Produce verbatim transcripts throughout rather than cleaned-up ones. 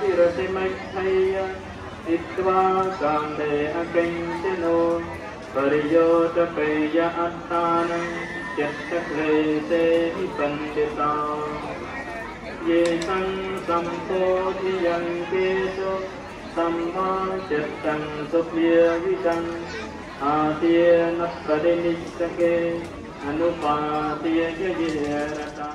Virasimaithaya Itva Kande Akincino Pariyotapaya Attanam Chattakrese Pandita Yesang Sampodhiyan Keso Samma Chattan Sopya Vidang Atya Napadinitake Anupatya Jayarata.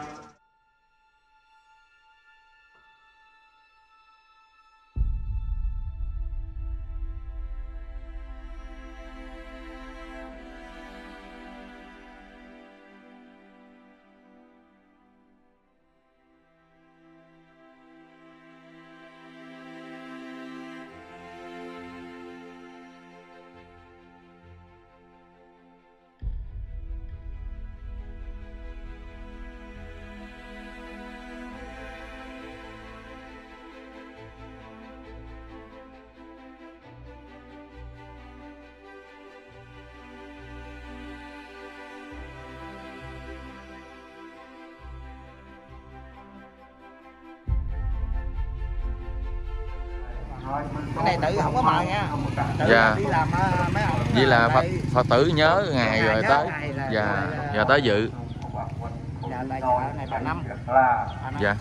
Cái này tự không có mời nha. Tự dạ. Đi làm mấy ông. Vậy là Phật, Phật tử nhớ ngày rồi nhớ tới. ngày là, Dạ. là, Giờ tới dự. Dạ tại chợ này bà Năm. Dạ.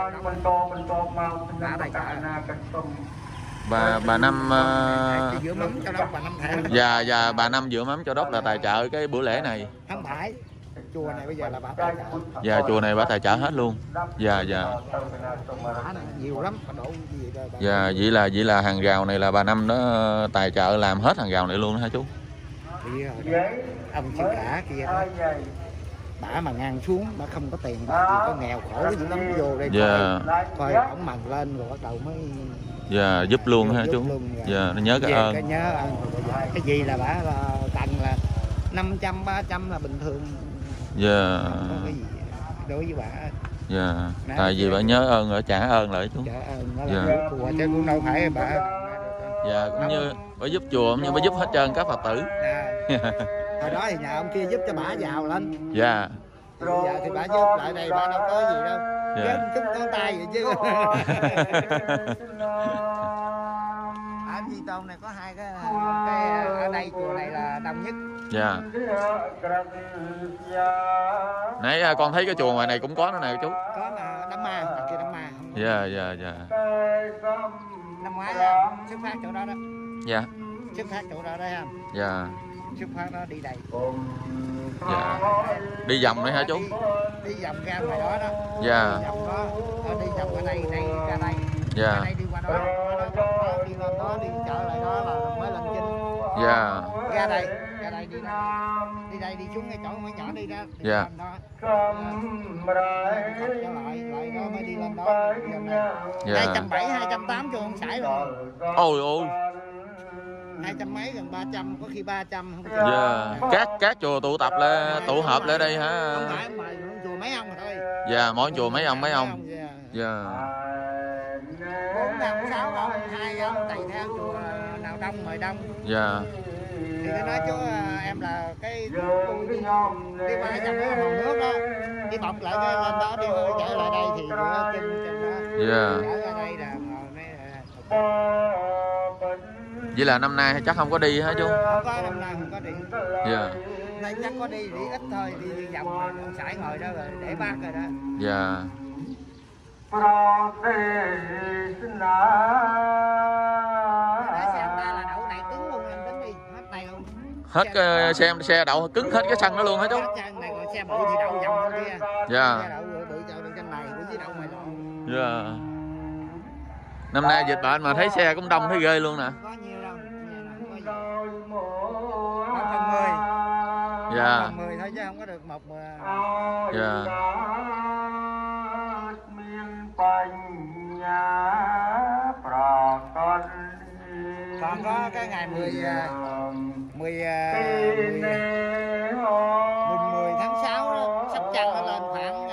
Bà tại chợ. Bà bà Năm uh... Giữa mắm cho đốc bà Năm thẻ. Dạ dạ bà Năm giữa mắm cho đốc là tài trợ cái bữa lễ này. Không phải. Chùa này bây giờ là bà tài trợ. Dạ chùa này bà tài trợ hết luôn. Dạ dạ. Nhiều lắm, bà đổ gì rồi. Dạ vậy là vậy là hàng rào này là bà Năm đó tài trợ làm hết hàng rào này luôn hả chú? Thì ông sư cả kia đó. Bả mà ngang xuống, bả không có tiền, bả chỉ có nghèo khổ dữ lắm, vô đây dạ. coi ổng mần lên rồi bắt đầu mới dạ giúp luôn giúp, hả giúp chú? Luôn, dạ nó nhớ cái ơn. Cái nhớ ơn. Cái gì là bả là tặng là năm trăm ba trăm là bình thường. Dạ. Không có cái gì đối với bả. Dạ. Tại vì bả nhớ ơn rồi trả ơn lại chú. Trả ơn nó là dạ. chùa chứ cũng đâu phải bả. Dạ cũng như bả giúp chùa cũng như bả giúp hết trơn các Phật tử. À. Hồi đó thì nhà ông kia giúp cho bả giàu lên. Dạ. Bây giờ thì bả giúp lại đây bả đâu có gì đâu. Dạ. Chút con tay vậy chứ. Ở Di Tôn này có hai cái, cái ở đây chùa này là đông nhất. Dạ. Nãy con thấy cái chùa ngoài này cũng có nữa nè chú. Có là đám ma, đằng kia đám ma. Dạ dạ dạ. Năm ngoái xuất phát chỗ đó đó. Dạ. Xuất phát chỗ đó đấy không? Dạ. Xuất phát đó đi đây. Dạ. Đi vòng đấy hả chú? Đi vòng ra ngoài đó đó. Dạ. Đi vòng đó, đi vòng ở đây, đây ra đây. Dạ. Ra đây đi qua đó, qua đó, đi lên đó, đi trở lại đó là mới lên Chinh. Dạ. Ra đây, ra đây đi đây. Đi đây đi xuống cái chỗ mấy nhỏ đi ra. Đi dạ. lên đó. Trở lại, lại đó mới đi lên đó. Dạ. hai trăm bảy mươi, hai trăm tám mươi cho không sải luôn. Ôi ôi. Hai trăm mấy gần ba trăm, có khi ba trăm không. Dạ. Các các chùa tụ tập lên tụ họp lại đây hả? Không phải, mà chùa mấy ông thôi. Dạ, mỗi chùa mấy ông mấy ông. Dạ. Bốn năm sáu ông, hai ông tùy theo chùa nào đông mời đông. Dạ. Thì tôi nói chú em là cái tôi đi, đi qua trong cái hồ nước đó, đi bọc lại cái lên đó đi trở lại đây thì dựa chân chân đó. Dạ. Trở ra đây là ngồi mới. Vậy là năm nay chắc không có đi hả chú? Không có, năm nay không có đi. Dạ. Nay chắc có đi, đi ít thôi, đi, đi vòng rồi, sải ngồi đó rồi, để bác rồi đó. Dạ. Xe ta là đậu này cứng luôn, em tính đi, hết này luôn. Hết cái xe xe đậu cứng hết cái sân đó luôn hả chú? Hết này còn xe bự thì đậu vòng bên kia. Dạ. Xe đậu bự chợ bên trên này, bự dưới đậu ngoài luôn. Dạ. Năm nay dịch bệnh mà thấy xe cũng đông thấy ghê luôn nè. Có nhiều đâu, có gì. Có phần mười. Dạ. Phần mười thôi chứ không có được một. Dạ. Còn có cái ngày mười mười mười tháng sáu đó, sắp chăng nó lên khoảng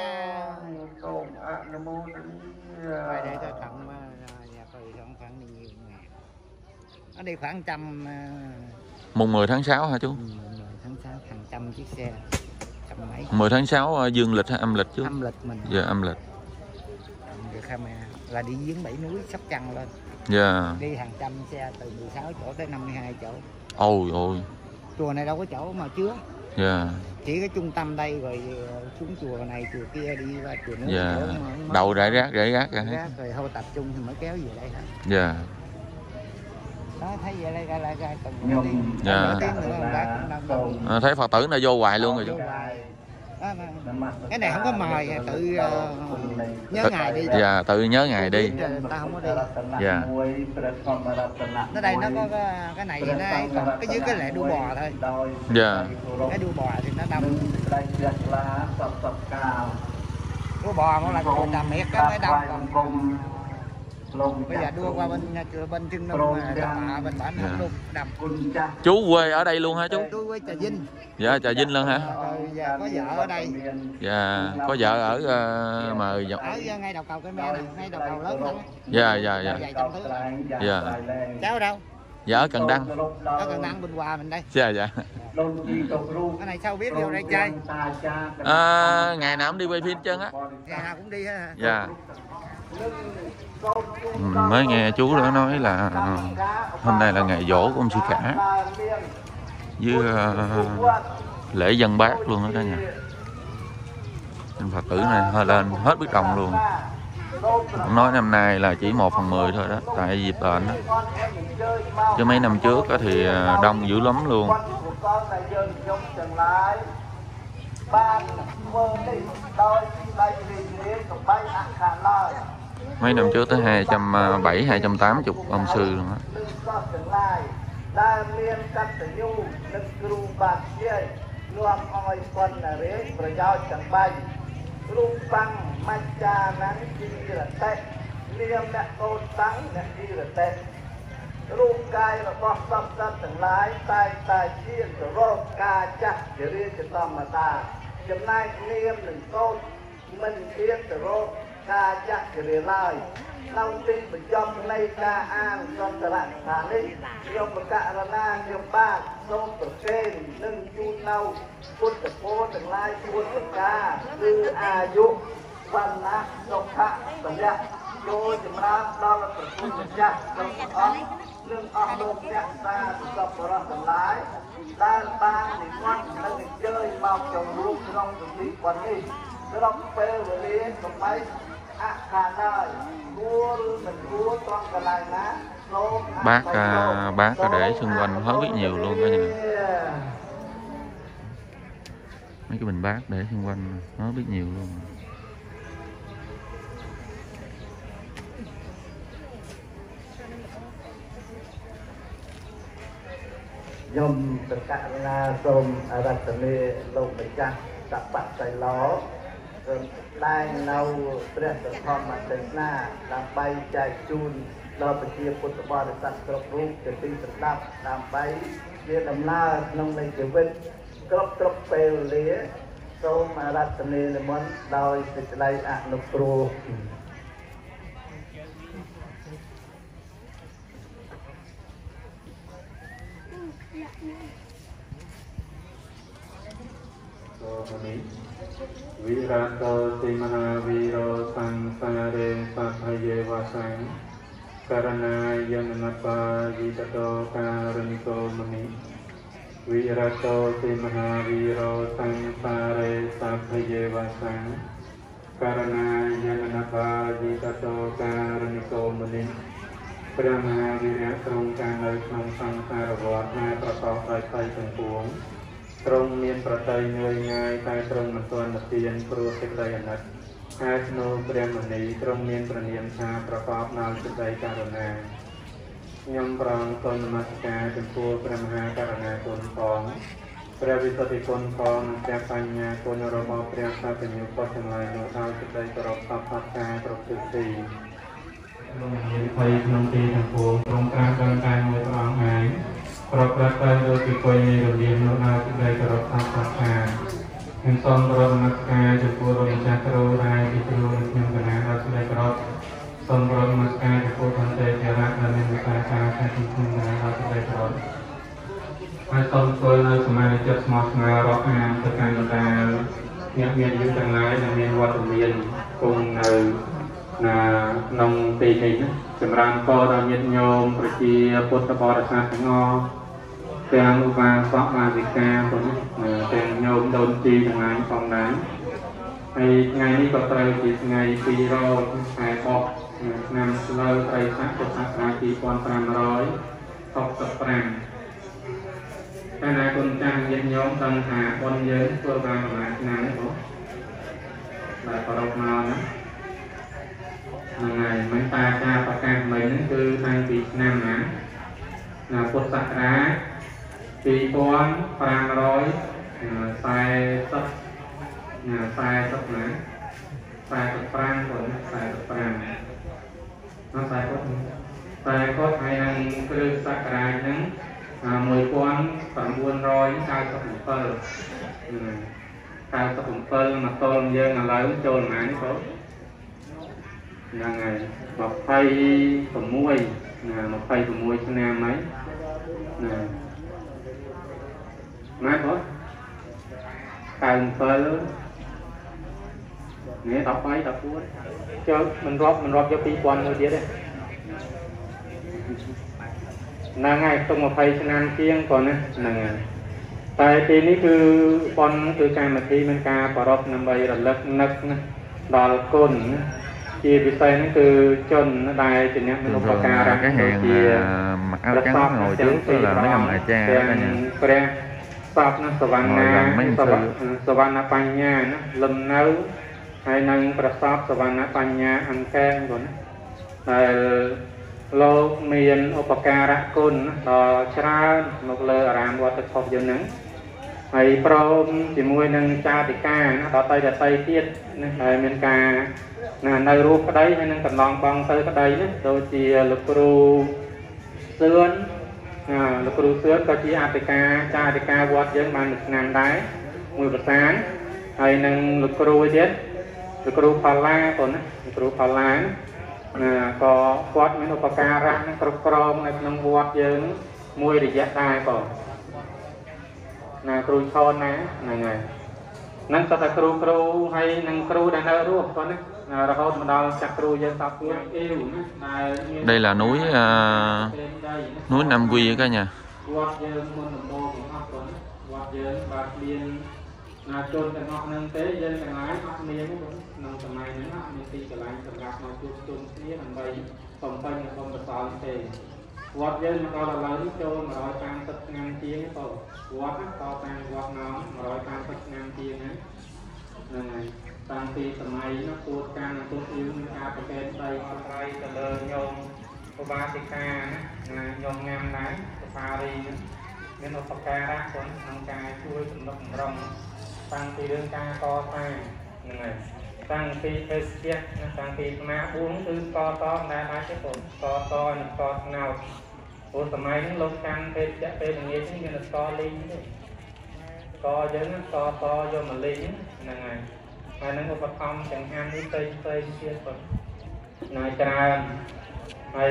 phải để cho thằng nhà tôi không khoảng nhiều ngàn. Nó đi khoảng trăm. Mùng mười tháng sáu hả chú? mười tháng sáu hàng trăm chiếc xe. Trăm mấy. mười tháng sáu dương lịch hay âm lịch chú? Âm lịch mình. Dạ âm lịch. Được camera. là đi giếng Bảy Núi Sóc Trăng lên. Dạ. Đi hàng trăm xe từ mười sáu chỗ tới năm mươi hai chỗ. Ôi ôi. Chùa này đâu có chỗ mà chứa. Dạ. Chỉ cái trung tâm đây rồi xuống chùa này chùa kia đi qua chùa nữa. Dạ. Chỗ mà Đậu rải rác rải rác ra rác rồi thôi tập trung thì mới kéo về đây hả? Dạ. Đó thấy vậy đây ra lại ra từng đi. Dạ. Tiếng nữa ông bác cũng đang À, thấy Phật tử này vô hoài luôn rồi chú. Đó, cái này không có mời, tự uh, nhớ ngày đi. Dạ, tự nhớ ngày đi. Ta không có đi. Dạ. Nó đây nó có cái, cái này thì nó ấy, còn cái dưới cái lệ đua bò thôi. Dạ. Cái đua bò thì nó đông. Đua bò nó là còn trà miệt cái mới đông, còn bây giờ đua qua bên bên chân đông mà đập bên bản không luôn đầm. Chú quê ở đây luôn hả chú? Chú quê Trà Vinh. Dạ, Trà Vinh luôn hả? Rồi giờ có vợ ở đây. Dạ, có vợ ở uh, mà ở ngay đầu cầu Cây Me này, ngay đầu cầu lớn đó. Dạ dạ dạ. Dạ. Cháu ở đâu? Dạ ở Cần Đăng. Ở Cần Đăng bên Hòa mình đây. Dạ dạ. Cái này sao biết vô đây chơi? À, ngày nào cũng đi quay phim chân á. Ngày nào cũng đi ha. Dạ. Mới nghe chú đó nói là hôm nay là ngày giỗ của ông Sư Khả với uh, lễ dân bác luôn đó cả nhà. Nên Phật tử này hơi lên hết biết đồng luôn. Ông nói năm nay là chỉ một phần mười thôi đó, tại dịp bệnh đó. Chứ mấy năm trước đó thì đông dữ lắm luôn. Mấy năm trước tới hai trăm bảy mươi, hai trăm tám mươi ông sư luôn á. ca chắc cái điều này nông tin bị trong này ca an trong tờ lạnh thả đi trong một cả là na trong ba trong một kênh nâng chu nâu phút tập phố từng lai phút tập ca từ a dụ văn na trong hạ tầm nhạc vô chấm ra đó là tập phút tập nhạc trong ốc nâng ốc lông nhạc ta tập ra tầm lái ta ta thì ngoan nâng chơi bao chồng lúc trong tập đi quản lý nó phê với lý tập máy bác uh, bác để xung quanh hết biết nhiều luôn cả nhà. Mấy cái bình bát để xung quanh hết biết nhiều luôn. Dòng tất cả là dòng đặt tận lông mấy cha đặt bắt tay ló đai nâu bẹt tơ thom mà tên na làm bay chạy chun loไปជាពុទ្ធបរិស័ទគ្រប់រូបជាទីប្រដាប់ដើម្បីជាដំណើរក្នុងនៃជីវិតគ្រប់គ្រប់ពេលវេលាសូមអារាធនានិមន្តដោយសេចក្តីអនុគ្រោះวิรัตโตติมหาวีโรสังสาเรสัพพเยวะสังการณายนนปายิตโตการณิโกมณิวิรัตโตติมหาวีโรสังสาเรสัพพเยวะสังการณายนนปายิตโตการณิโกมณิព្រះមហាវីរៈទ្រង់ការនៅក្នុងសង្សារវដ្តដែលប្រកបដោយផ្ទៃទាំងពួងទ្រង់មានប្រតិយងឿយងាយតែទ្រង់មិនទាន់និព្វានព្រោះសេចក្តីអាណិតហើយស្នូព្រះមុនីទ្រង់មានព្រះនាមថាប្រកបដោយសេចក្តីករុណាខ្ញុំប្រងសូមនមស្ការចំពោះព្រះមហាករុណាគុណផងព្រះវិសុទ្ធិគុណផងនិងព្រះបញ្ញាគុណរបស់ព្រះសក្តិយុពុទ្ធទាំងឡាយនោះដោយសេចក្តីគោរពសពសត្វការគ្រប់ទិសទីក្នុងមានភ័យក្នុងទីទាំងពួងទ្រង់ត្រាស់ដល់តែមួយព្រះអង្គឯងប្រព្រឹត្តទៅដោយពីគុយនៃរលៀងនោះដោយសេចក្តីគោរពសពសត្វការខ្ញុំសូមប្រណិបការចំពោះរម្ចាស់គ្រូដែលជាគ្រូនៃខ្ញុំកណាដោយសេចក្តីគោរពសូមប្រណិបការចំពោះបន្តិចរៈដែលមានវិសាការថាទីខ្ញុំកណាដោយសេចក្តីគោរពហើយសូមធ្វើនៅសមាធិចិត្តស្មោះស្ម័គ្ររាប់អានទៅកាន់បណ្ដាអ្នកមានអាយុទាំងឡាយដែលមានវត្តមានគង់នៅ là nông tì hình chấm ran co đào nhiệt nhôm rồi chi bột tập bò sạt ngò tiếng u vang sọ mà dịch ca rồi tiếng nhôm đồn chi thằng anh phòng đá ngày ngàyนี้ก็ត្រូវជាថ្ងៃពីររកខែបកឆ្នាំស្លូវត្រីស័កពុទ្ធសករាជពីរពាន់ប្រាំរយហកសិបប្រាំតែណាគុណចាស់ញាតិញោមដឹងថាបុណ្យយើងធ្វើបានប្រហែលឆ្នាំទេបងបាទប្រកមកណាហ្នឹងហើយមិនតាការប្រកាសមិញហ្នឹងគឺតាំងពីឆ្នាំណាណាពុទ្ធសករាជពីរពាន់ប្រាំរយខ្សែសិបខ្សែសិបណាខ្សែសិបប្រាំបងខ្សែសិបប្រាំnó sai có sai có hai năng cứ sạc ra những mười quan khoảng buôn rồi cao sập một phơ cao sập một phơ mà tôn dân là lấy trôn mà nó tốt là ngày một phay phần muôi là một phay phần muôi cho nam mấy nè má có cao một phơ luôn nè tập phay tập buôn cho mình rót mình rót cho pi quan thôi đấy là ngày tung một phay nam kiêng còn nè là ngày tại thì ní cứ con từ cái mà thi mình ca bỏ rót năm bảy là lật nấc đò cồn chỉ vì sao nó từ chân nó đài thì nhá mình không có ca ra cái hàng mặc áo trắng ngồi trước tức là mấy ông đại cha đó nha sọp nó savana savana panya nó lâm nấu hay năng prasap savana panya ăn kem rồi lô miền opakara cồn đò chra một lơ ram qua tập học dân nắng hay prom chỉ môi năng cha thì ca nó đò tay là tay tiết hay miền ca là nơi ruột cái đấy hay năng cần lòng băng tới cái đấy nữa đôi chỉ lục ru sườn lục ru sườn có chỉ Africa cha thì ca qua dân mang được nằm đáy mười bậc sáng hay năng lục ru chết lục ru phala còn lục ru phala có quạt mấy nụ ca ra nó cột crom này nó quạt giờ nó mùi để dẹp tai còn là cừu chôn này này này nâng ta ta cừu cừu hay nâng cừu đang ở ruộng con đấy là rồi mà đào chặt cừu giờ tập yêu đây là núi uh, núi Nam Quy cả nhà là chôn cái ngọc nâng tế dân cái lái ngọc miếng nâng tầm này nữa mình ti cái lái tầm gạt nó chôn chôn kia làm vậy phòng tay là phòng bật sòn thì quạt dân mà coi là lớn chôn mà rồi tăng tất ngăn chia cái tổ quạt á to tăng quạt nó mà rồi tăng tất ngăn chia nữa này tăng ti tầm này nó tuột can nó tuột yếu nó ca phải bên đây con trai từ lơ nhôm cô ba ti ca nữa nhôm ngam lái pha đi nữa nên nó phải ca ra con nâng ca chui tầm lông rong tăngពីរឿងការកសាងហ្នឹងហើយតាំងពីទេសជាតិតាំងពីណាបួងគឺកតដែរដែរទេបងកតនិងកស្នោតព្រោះសម័យហ្នឹងលោកកាន់ទេសជាតិពេលល្ងាចនេះមានស្កលីងទេកយើងហ្នឹងកតយកមកលីងហ្នឹងហើយហើយនឹងឧបត្ថម្ភទាំងហាននេះផ្សេងផ្សេងទៀតបងណាច្រើនហើយ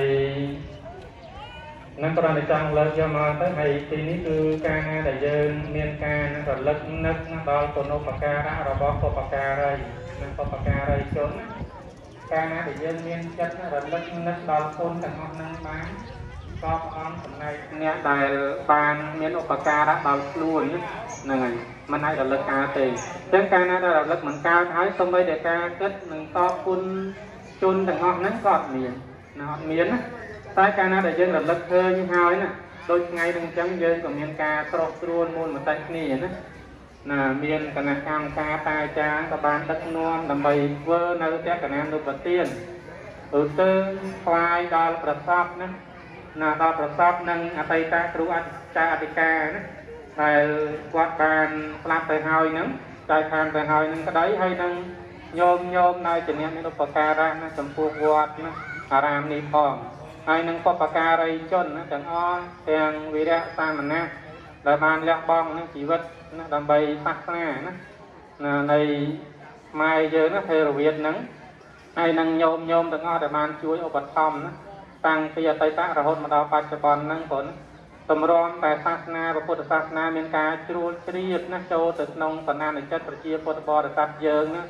นั่นตอนในจังเลิกยามาตั้งแต่ปีนี้คือการงานแต่ยืนเมียนการนั่นก็เลิกนึกนั่นดอลตัวโนปการะเราบอกตัวปการอะไรนั่นตัวปการอะไรจนการงานแต่ยืนเมียนจัดนั่นก็เลิกนึกดอลคนแต่งนั่งบ้านก็อ้อมสมัยเนี่ยแต่บานเมียนอุปการะดอลล้วนนั่นไงมันให้เราเลิกการตีเรื่องการนั้นเราเลิกเหมือนการท้ายสมัยเด็กการเกิดหนึ่งต่อคุณจุนแต่งนั่งก็เมียนนอนเมียนนะtại cái nào để dân là lực hơi như hào ấy nè đôi ngày đừng chấm dân của miền ca trộn ruồn môn một tay nỉ nữa là miền cả nam cam ca tai cha các bạn đất non làm bầy vơ nơi các cả nam được vật tiền từ từ khoai đo là sáp nữa là đo là sáp nâng ở tay ta kêu ăn cha Africa nữa là quạt bàn làm tay hào nữa tay khang tay hào nâng cái đấy hay nâng nhôm nhôm này chỉ nên nó bạc ca ra nó sầm phu quạt nó aram ni phong ai năng có bạc ca đây chôn nó chẳng o tiền vì đã sang mình nè là ban lẹ bong nó chỉ vật nó đầm bầy sắc nè nó này mai giờ nó theo Việt nắng ai năng nhôm nhôm chẳng o để ban chuối ở bát thom nó tăng bây giờ tây tác là hôn mà đào bát cho con năng phấn tầm ron tại sắc na và Phật sắc na miền ca chuối triệt nó châu từ nông phần nam để chất chia Phật bò để sát dương nó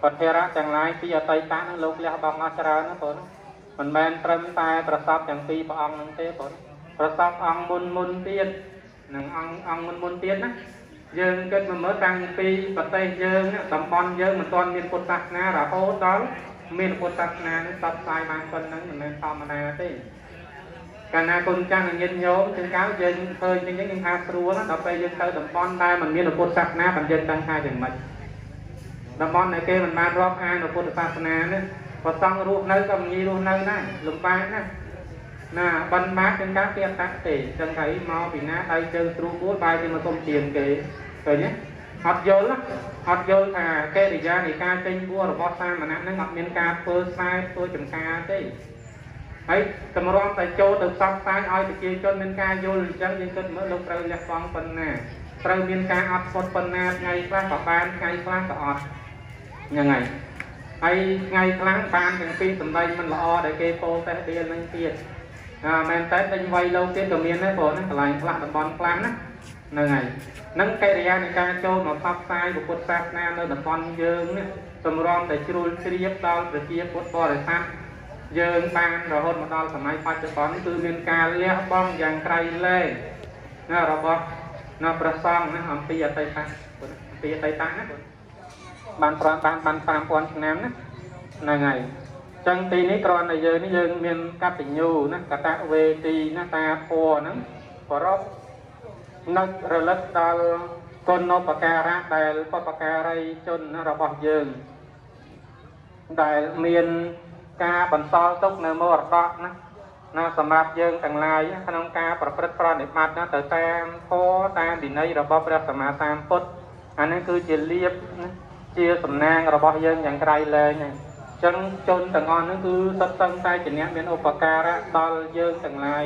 Phật thề ra chẳng lại khi ở Tây Tạng nó lục leo bọc nó chả nó bốn mình men trâm taiประสบ chẳng phi bảo ông năng tế bốnประสบ ông môn môn tiên năng ông ông môn môn tiên á dương kết mà mở tăng phi Phật Tây dương tầm con dương mình toàn miền Phật Tạc na là hốt đó miền Phật Tạc na nó sắp sai mang phân năng mình nên sao mà na thế cả na con cha là nhân nhóm trên cáo dương hơi những những những hạt rùa nó đập bay dương tới tầm con đây mình miền Phật Tạc na bằng dương tăng hai chừng mạch tầm con này kia mình mang rót ai là Phật Tạc na nữa và xong ruộng nơi cầm nhi ruộng nơi này lùm ba nè nè bắn bát trên các kia tác tỷ chân thấy mau vì ná đây chơi tru búa bay trên mà công tiền kì rồi nhé học vô lắm học vô thà kê thì ra thì ca trên búa rồi bó xa mà nó ngọc miên ca phơ sai tôi chừng ca tí ấy tầm rong tại châu từ sắp sai oi thì kia cho miên ca vô thì chân dân cân mới lúc rồi lẹ phong phần nè rồi miên ca ọt phốt phần nè ngày qua cả ban ngày qua cả ọt như ngày hay ngày tháng ban từng phi tầm đây mình lo để kê phô té điên lên tiền à men té đánh vay lâu tiền cầm miên đấy phô nó lại lại là bón plan á nơi ngày nâng cây ra này ca châu mà pháp sai của Phật sát nam nơi là con dương này tầm ron để chui xí ép đo để chia Phật bò để sát dương ban rồi hôn một đo thầm ai phát cho con từ miền ca leo bong vàng cây lên nó rồi bò nó bờ sông nó hầm tì ở tây tạng tì ở tây tạng á ban ban ban ban ban quan nam á này ngày chân tì ní còn là giờ ní dương miền cát tỉnh nhu nó cả ta về tì nó ta phò nó phò rót nó rồi lật đal con nó bạc ra đại bạc ray chôn nó bọc dương đại miền ca bẩn so tốc nơi mưa đọt nó nó sầm rạp dương tầng lai khăn ca bật bật pro để mặt nó tới tam phô tam thì nay rồi bọc ra sầm tam phút anh ấy cứ chia liệp chia sầm nang rồi bọc dươngอย่างไรเลยnày chân chôn tầng ngon nó cứ sắp sân tay chỉ ném miền opakara đal dương tầng lai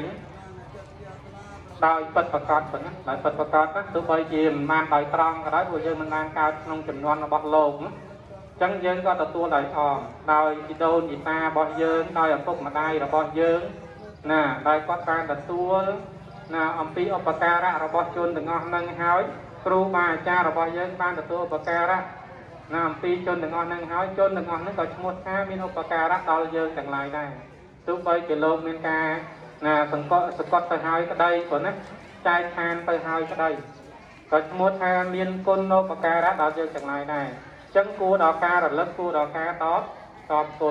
đòi Phật Phật Cát Phật đòi Phật Phật Cát tụi bây giờ mình mang đòi trăng cái đó bây giờ mình đang cao trong chừng non nó bọt lồn chân dân có tụi tôi đòi thò đòi đi đôn gì ta bọt dân đòi ở phúc mà đây là bọt dân nè đòi quát ta là tua nè ông pi opakara là bọt chôn từ ngon nâng hói kêu bà cha là bọt dân ban là tua opakara nè ông pi chôn từ ngon nâng hói chôn từ ngon nó còn một hai miền opakara đòi dân chẳng lại này tụi bây giờ lồn miền ca nè sừng có sừng có tới hai cái đây của nó trai than tới hai cái đây có một hai miên côn nô bạc ca đã đào chơi chẳng lại này chân cua đào ca rồi lất cua đào ca tó to cồn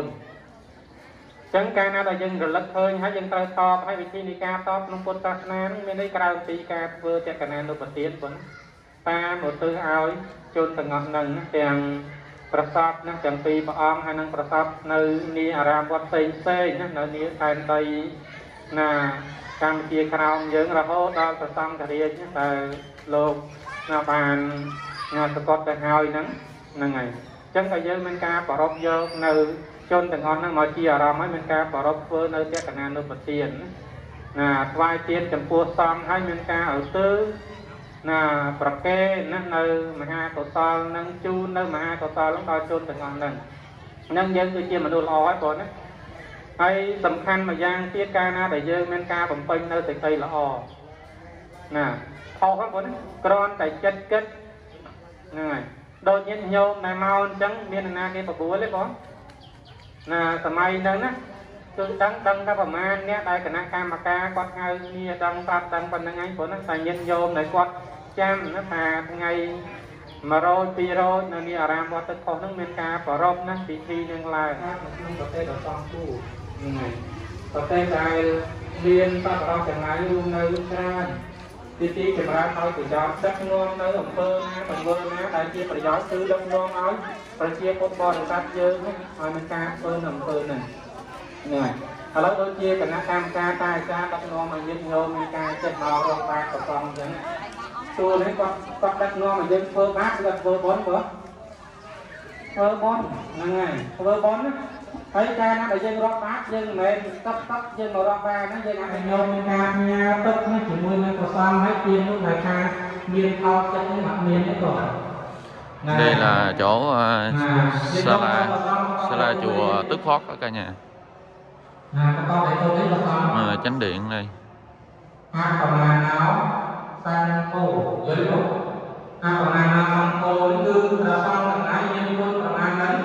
chân ca na đào dân rồi lất hơi hai dân tay to hai vị trí đi ca to nông côn ta nan miền đây cao tì ca vừa chạy cả nan nô bát tiền của ta một tư áo chôn từng ngọn nâng tiền prasap nó chẳng phi mà om hai năng prasap nơi ni aram quát xây xây nơi ni thành đây nà cam chia khao dưỡng là hốt đó là xong cả đi chứ là lột là bàn là sơ cốt cái hai nắng nâng ngày chân cái dưỡng mình ca bỏ rốt vô nơi chôn từng ngon nó mọi chia ra mấy mình ca bỏ rốt vơ nơi cái khả năng nơi bật tiền nà vai tiền chấm pua xong hai mình ca ở tư nà bạc kê nó nơi mà hai cổ to nâng chu nơi mà hai cổ to lúc đó chôn từng ngon nâng nâng dân tôi chia mà đồ lo ấy rồi đó hay tầm khăn mà giang tiết ca na để dơ men ca bẩm pênh nơi tây tây là o nè o các bạn con tại chất kết này đôi nhiên nhôm này mau trắng miền na cái bọc búa lấy bó nè tầm ai nâng á tương trắng đăng các bà man nhé đây cái na cam mà ca quạt ngay nia đăng tạt đăng phần năng anh của nó thành nhân nhôm này quạt cham nó thà ngày mà rồi pi rồi nó nia aram quạt tất cả nước men ca bỏ rôm nó bị thi nâng lại nó có thể là xong tu có thể đại liên ta bảo chẳng ai luôn nơi lúc ra tí tí chẳng ra thôi thì cho sắc ngon nơi ẩm phơ ná bằng vơ ná đại chia phải gió sư đông ngon nói phải chia cốt bò để tắt dơ rồi mình ca phơ ẩm phơ này nè ở đó tôi chia cả ná cam ca tai ca đắp ngon mà nhân nhô mình ca chết nó rồi ba cả con vậy tôi đấy con con đắp ngon mà dân phơ bát là phơ bón bữa phơ bón này phơ bón á thấy ca nó là dân rót bát dân mẹ tấp tấp dân mà rót ba nó dân ăn nhôm ca nha tấp nó chỉ mua nó có xong hết tiền lúc này ca miên to cho cái mặt miên nó rồi đây là chỗ uh, Sala Sala chùa Tức Phót ở cả nhà à, chánh điện đây a còn là áo sang cổ dưới lục a còn là làm cổ cứ là xong là ai nhân quân còn ăn đấy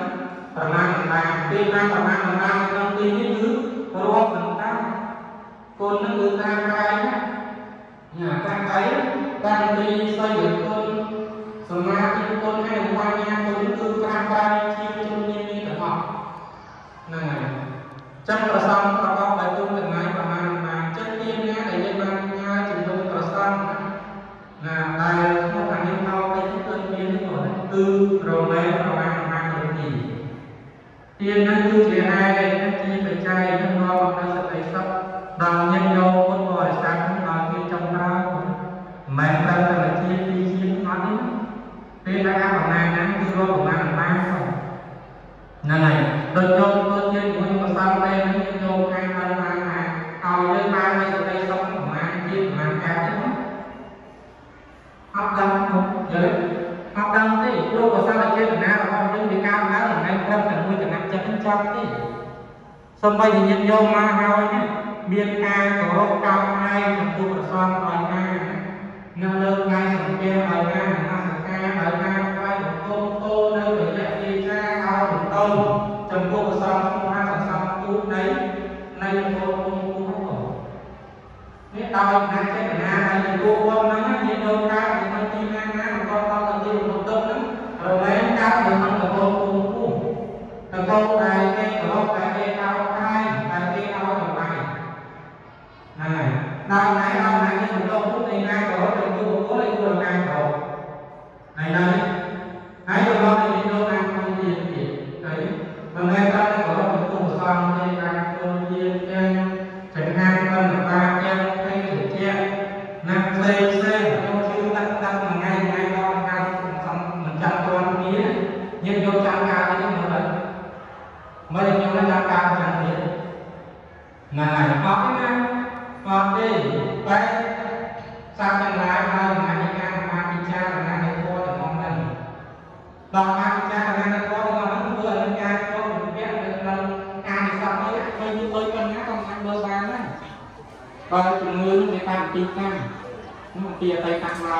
ប្រមាណណាពេលណាប្រមាណណាក្នុងទីនេះគឺរាប់មិនតាន់គុណនឹងគឺតាមកាយណាណាតាមកាយតាមទីសីលគុណសមាធិគុណហើយបញ្ញាគុណគឺតាមកាយជាជំនាញទាំងអស់ហ្នឹងហើយចឹងប្រសងប្រកបដោយគុណទាំងឡាយប្រមាណណាចិត្តទីណាដែលយើងបានញ៉ាជំនុំប្រសងណាដែលក្នុងអានិកោដែលគឺមានគឺរមែងប្រមាណណាទីទាននឹងគឺជាឯកជាបច្ច័យនឹងនាំមកនូវសេចក្តីសុខដល់ញាតិញោមពុទ្ធបរិស័ទដល់គេចង់ប្រើមិនមែនតែតែជាពីជាអត់ទេពេលដែលអាប្រមាណហ្នឹងគឺរកប្រមាណបានហ្នឹងហើយដូចញោមទៅជាមួយប្រសងដែរនឹងញោមខាងបានបានថាឲ្យយើងបាននូវសេចក្តីសុខប្រមាណជាប្រមាណកាលទេអត់ដឹងមកយល់អត់ដឹងទេព្រោះប្រសិនតែចេតនារបស់យើងវាកើតឡើងមិនមែនត្រឹមតែមួយចំណាក់ចិត្តនឹងចប់ទេសូម្បីតែញាតិញោមមកហើយមានការគោរពកោតហើយចំពោះព្រះសង្ឃឲ្យការនៅលើថ្ងៃសង្ឃាឲ្យការនមស្ការឲ្យការថ្វាយបង្គំពោនៅរយៈទីចាឲ្យបន្តចំពោះព្រះសង្ឃក្នុងហាសសង្ឃទូនៃនៃពោធិគុំគុំនេះដោយណាចេតនាហើយពួកគាត់ហ្នឹងញាតិញោមកើតនៅទីណាណាក៏តទៅទីរំទុកហ្នឹងរមែងកើតនៅក្នុងកោគុំគុំកោដែលគេគោរពតែគេកោកាយតែគេឲ្យតម្លៃហ្នឹងហើយដល់ថ្ងៃដល់ថ្ងៃនេះរំទុកពុទ្ធនៃការគោរពចំពោះបុគ្គលឯគួរការគោរពហើយដល់ហើយរបស់នេះញោមតាមក្នុងជាទៀតហើយមិនមែនតែគោរពចំពោះព្រះសង្ឃទេការគោរពជាទាំងចង្ហាន់បណ្ឌបាទាំងភេទជ្ជៈណាផ្សេងផ្សេងខ្ញុំជឿថាតាមថ្ងៃថ្ងៃដល់ការសំមិនចាំទាន់គ្នាយើងយកចាំការនេះមកដល់មិនខ្ញុំមិនចាំការចាំទៀតណាអត់ទេណាអត់ទេបែបសាស្ត្រទាំងឡាយហើយថ្ងៃនេះការមកពិចារណានៃធម៌ទាំងហ្នឹងដល់មកពិចារណានៃធម៌ទាំងហ្នឹងធ្វើឲ្យការចូលវិញ្ញាណនៅក្នុងការនិស្សិតនេះឃើញដូចប៉ុណ្ណាក៏មិនមើលបានដែរបើជំងឺនេះវាតាមទីកម្មនោះពីអតីតមក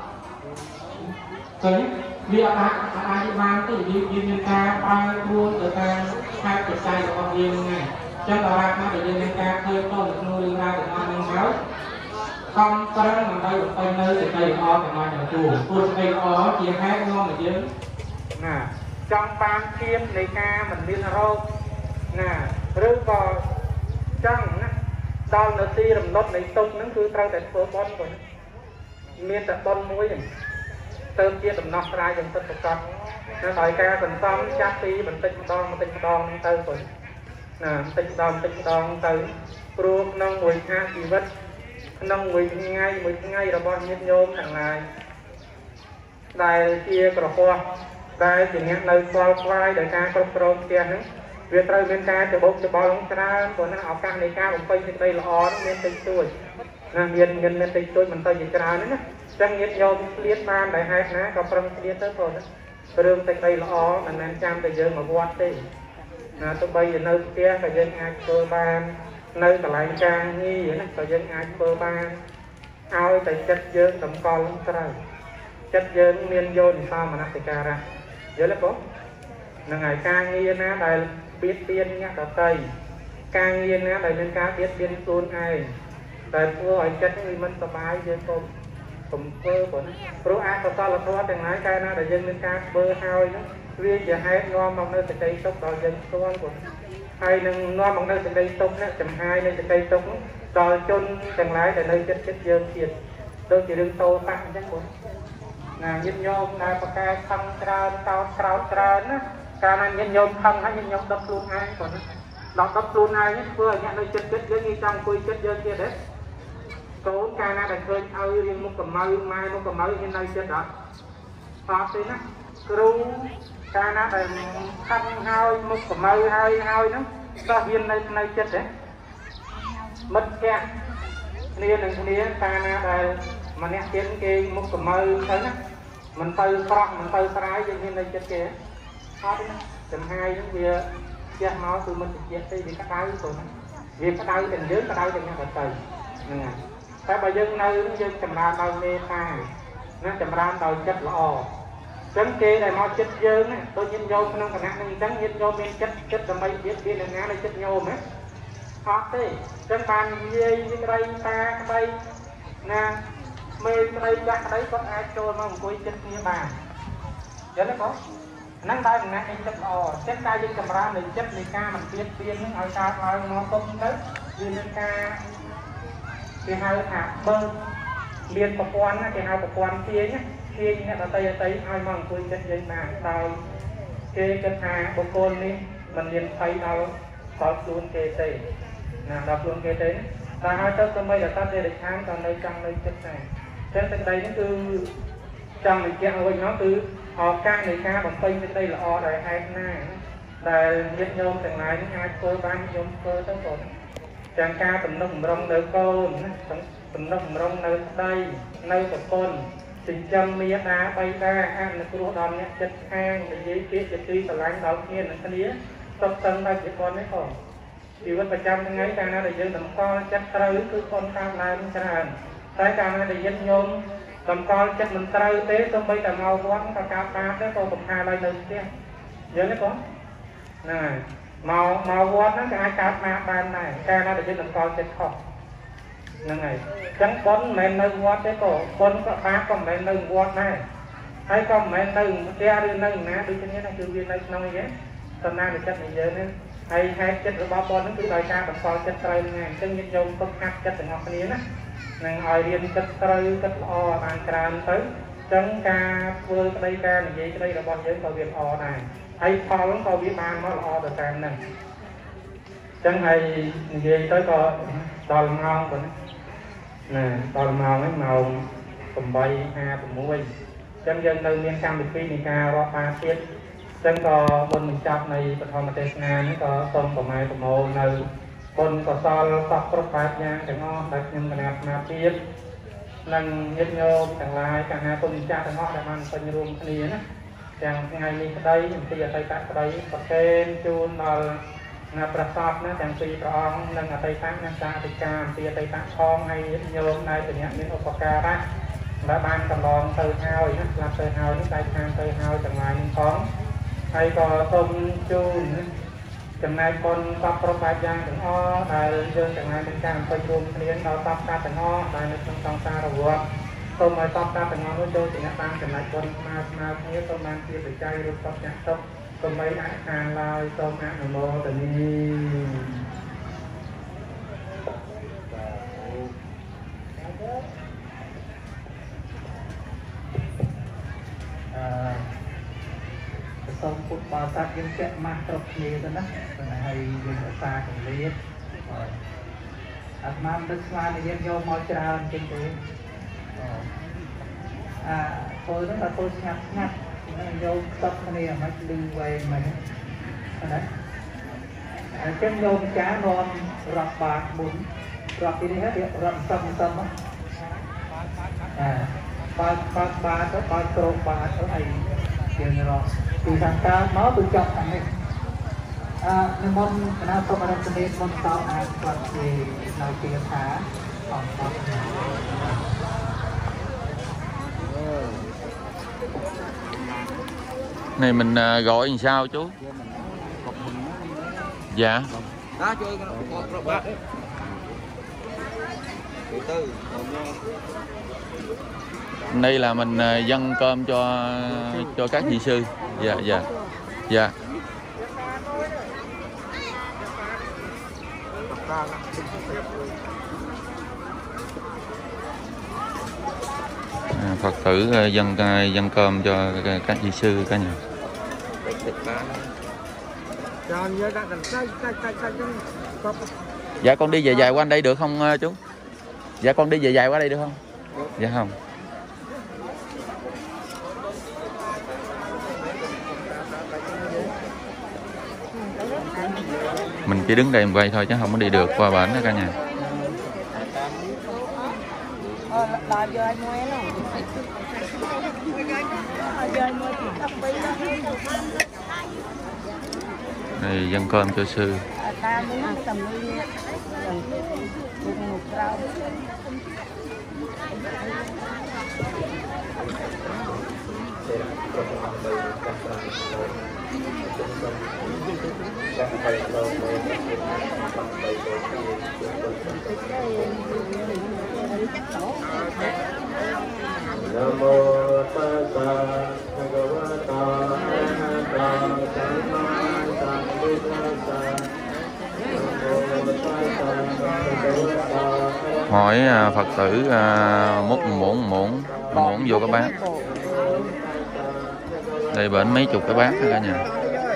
ឃើញវាអត់អាចបានទេវាមានការប្រែប្រួលទៅតាមហេតុปัจจัยរបស់វាហ្នឹងឯងចឹងដល់រកមកដែលយើងមានការឃើញតទៅក្នុងរឿងរ៉ាវទាំងអស់ហ្នឹងហើយខំប្រឹងដើម្បីបំពេញនៅសេចក្តីល្អទាំងអស់ទាំងពួងព្រោះសេចក្តីល្អជាហេតុនាំឲ្យយើងណាចង់បានភាពនៃការមិនមានរោគណាឬក៏ចង់ណាដល់នៅទីរំលត់នៃទុកហ្នឹងគឺត្រូវតែធ្វើបន់ប៉ុណ្ណឹងមានតែបន់មួយហ្នឹងទៅជាដំណោះស្រាយយ៉ាងពិតប្រាកដនៅដោយការសន្សំចាស់ពីបន្តិចម្ដងបន្តិចម្ដងហ្នឹងទៅប៉ុណ្ណឹងណាបន្តិចម្ដងបន្តិចម្ដងទៅព្រោះក្នុងមួយខែជីវិតក្នុងមួយថ្ងៃមួយថ្ងៃរបស់ញាតិញោមទាំងឡាយដែលជាក្រហមដែលជាអ្នកនៅខ្វល់ខ្វាយដោយការគ្រប់គ្រងផ្ទះហ្នឹងវាត្រូវមានការច្បុកច្បល់ច្រើនព្រោះណាឱកាសនៃការបំពេញសេចក្តីល្អនោះមានតិចតួចណាមានមានតិចតួចមិនទៅជាច្រើនទេណាចឹងញាតិញោមឆ្លៀតបានដោយហេតុណាក៏ប្រឹងឆ្លៀតទៅព្រោះណារឿងសេចក្តីល្អមិនមែនចាំតែយើងមកវត្តទេណាទោះបីនៅផ្ទះក៏យើងអាចធ្វើបាននៅកន្លែងការងារណាក៏យើងអាចធ្វើបានឲ្យតែចិត្តយើងតម្កល់ត្រូវចិត្តយើងមានយោនិសោមនសិការៈយល់ទេបងនឹងហើយការងារណាដែលបៀតបៀនអ្នកដទៃការងារណាដែលមានការបៀតបៀនខ្លួនឯងតែធ្វើឲ្យចិត្តវាមិនសប្បាយយើងក៏កុំធ្វើបងព្រោះអកុសលធម៌ទាំងឡាយកាលណាដែលយើងមានការធ្វើហើយហ្នឹងវាជាហេតុនាំមកនៅសេចក្តីទុក្ខដល់យើងផ្ទាល់បងហើយនឹងនាំមកនៅសេចក្តីទុក្ខនេះចំហាយនៅសេចក្តីទុក្ខដល់ជនទាំងឡាយដែលនៅចិត្តចិត្តយើងទៀតដូចជារឿងតោសៈអញ្ចឹងបងណាញាតិញោមដែលប្រកែកខឹងច្រើនតោតក្រោតច្រើនណាកាលណាញាតិញោមខឹងហើយញាតិញោមដុតខ្លួនឯងបងដល់ដុតខ្លួនឯងនេះធ្វើឲ្យអ្នកនៅចិត្តចិត្តយើងងាយចង់អង្គុយចិត្តយើងទៀតទេកូនកាលណាដែលឃើញឲ្យរៀងមុខកម្ៅម៉ែមុខកម្ៅមាននៅចិត្តអត់អត់ទេណាគ្រូកាលណាដែលខឹងហើយមុខកម្ៅហើយហើយហ្នឹងក៏ហ៊ាននៅនៅចិត្តទេមិត្តភក្តិគ្នានឹងគ្នាកាលណាដែលម្នាក់ទៀតគេមុខកម្ៅទៅណាមិនទៅស្រស់មិនទៅស្រាយយើងមាននៅចិត្តគេអត់ទេណាចំហាយហ្នឹងវាផ្ទះមកគឺមិនតិចទេវាក្តៅព្រោះហ្នឹងវាក្តៅទាំងយើងក្តៅទាំងអ្នកដទៃហ្នឹងហើយតែបើយើងនៅយើងចម្រើនដោយមេត្តាណាចម្រើនដោយចិត្តល្អ chẳng kê này mau chết dơ nè tôi nhìn vô không có nặng nên chẳng nhìn vô bên chất chất tầm bay biết biết là ngã này chất nhôm á họ thế chẳng bàn dây cái đây ta cái đây nè mê cái đây chắc đấy có ai trôi mà một cái chất như bà vậy nó có năng đây mình nãy chất lò chất ta với camera này chất này ca mình biết biết những ai ta ai nó không tới vì nên ca thì hai hạt bơ liên tập quan thì hai tập quan kia nhé kia như là tây tây ai mong tôi chất dây mà tao kê chất hà bộ côn đi mình liền thấy đâu có luôn kê tây là đọc luôn kê tây là hai chất tôi bây giờ ta đây để khám còn đây trong đây chất này trên từ đây nó cứ trong này kia rồi nó cứ họ ca này ca bằng tây bên đây là o đại hai na là nhất nhôm từng này những hai cơ ban nhôm cơ tới rồi chàng ca tầm nông rong nơi côn tầm nông rong nơi đây nơi của côn tình chân mía đá bay ra ăn là cua đòn nhé chất hang để giấy kia chất tuy là láng đầu kia là cái đĩa tập tân đây chỉ con đấy còn thì vẫn phải trăm ngay càng là dân tầm con chất tới cứ con tham lai cũng chẳng hạn tại càng là dân nhôm tầm con chất mình tới tế tôi bây giờ ngầu quán cả cả ba cái con cùng hai lai lần kia nhớ đấy con này màu màu quán nó cái cá ma ban này càng là dân tầm con chất không nâng này chẳng con mẹ nâng quát đấy cổ con có ba con mẹ nâng quát này hai con mẹ nâng che đi nâng ná đi cho nhé nó cứ viên nâng nông nhé tầm nay thì chất này giờ nên hay hai chất ở bao con nó cứ đòi ca bằng con chất trời này chân nhân dông có hát chất từ ngọc này á nâng hỏi riêng chất trời chất o bàn tràn tới chân ca vừa đây ca này vậy đây là bọn giới có việc o này hay pho lắm có biết mang nó là o từ tràn này chân hay gì tới có đòi ngon của nó nè toàn màu mấy màu tùm bay ha tùm mũi chân dân nơi miền Cam được phi này ca rót ba tiết chân có bồn mình chọc này bật hòm tết nga nó có tôm của mai tùm hồ nơi bồn có sol sọc rốt bát nha chẳng ngon đặt nhưng mà nạp mà tiết nâng nhất nhô chẳng lai càng hai bồn cha chẳng ngon để ăn phần rùm cái này chẳng ngày này đây mình bây giờ tay cắt đây có tên chun là ngà prasad nó chẳng tùy tròn nâng ở tây tạng nâng xa tây cam tùy tây tạng phong hay nhôm này từ nhận đến opaka đó đã ban cầm lon từ hao thì làm từ hao đến tay tham từ hao chẳng ngoài những con hay có tôm chun chẳng này con tập pro bài giang chẳng o đại dương chẳng này bên cam tây rùm liên đó tập ta chẳng o đại nó trong trong xa rồi tôm mai tập ta chẳng o nó chơi thì nhận tăng chẳng này con ma ma như tôm mang kia từ chay rồi tập chẳng tập tôm mấy ăn hàng lai tôm ăn mồ tự nhiên tôm phút bao sát những cái mặt trọc nhiều đó còn hay dùng ở xa còn liệt ăn mang đất xa thì dân vô môi trào trên túi à tôi đó là tôi nhặt nhặt nó vô tóc này mà đừng quay mình đấy chân vô cá non rập bạc bún rập đi hết điện rập sâm sâm á à ba ba ba có ba trộn ba ở này kiểu như rồi từ thằng ta nó từ chọc thằng này à nên môn cái nào tôi mà đang chơi môn tao ăn còn thì nói chuyện thả còn còn này mình gọi làm sao chú? Dạ. Đây là mình dâng cơm cho cho các vị sư. Dạ dạ. Dạ. À, Phật tử dâng dâng cơm cho các vị sư cả nhà. Dạ con đi về dài qua đây được không chú? Dạ con đi về dài qua đây được không? Dạ không. Mình chỉ đứng đây mình quay thôi chứ không có đi được qua bển đó cả nhà. Đây dâng cơm cho sư. Hãy subscribe cho kênh Ghiền Mì Gõ để không bỏ lỡ những video hấp dẫn. Nam mô Tassa Bhagavata Arahata Samma Sambuddhassa. Hỏi Phật tử múc muỗng muỗng muỗng vô cái bát. Đây bển mấy chục cái bát cả nhà.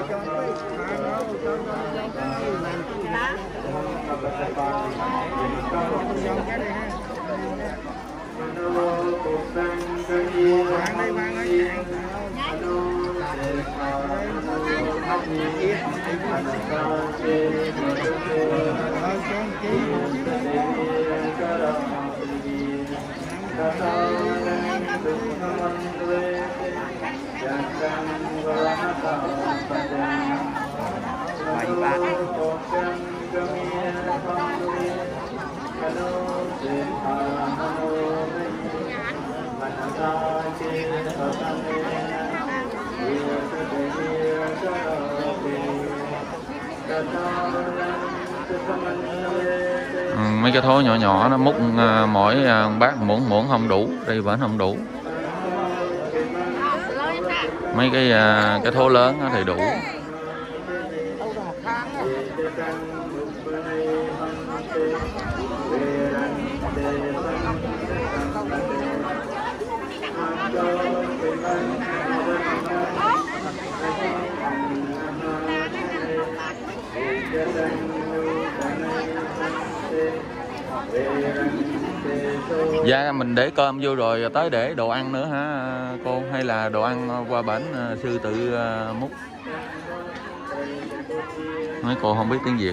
Ừ, mấy cái thố nhỏ nhỏ nó múc uh, mỗi uh, bát muỗng muỗng không đủ, đây vẫn không đủ. Mấy cái uh, cái thố lớn thì đủ. Dạ mình để cơm vô rồi tới để đồ ăn nữa hả cô, hay là đồ ăn qua bển sư tự múc? Mấy cô không biết tiếng Việt.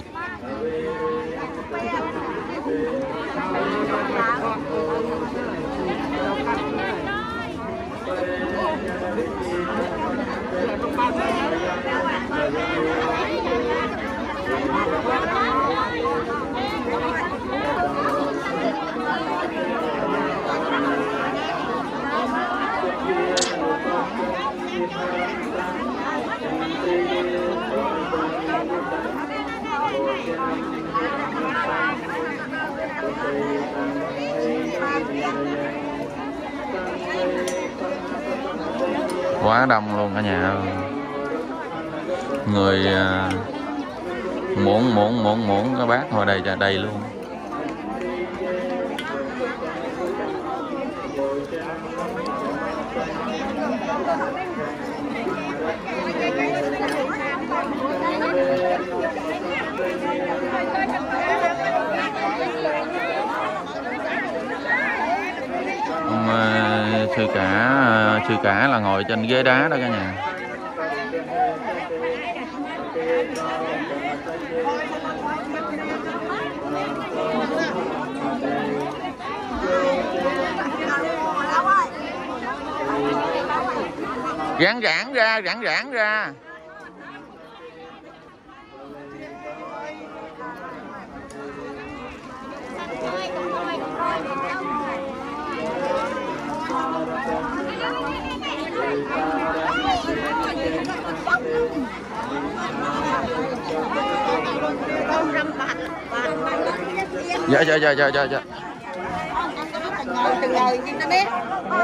Quá đông luôn cả nhà. Người muỗng muỗng muỗng muỗng cái bát hồi đây ra đây luôn. Ông uh, sư cả uh, sư cả là ngồi trên ghế đá đó cả nhà. Giãn giãn ra, giãn giãn ra. Dạ dạ dạ dạ dạ dạ. Từng lời nhìn ta biết.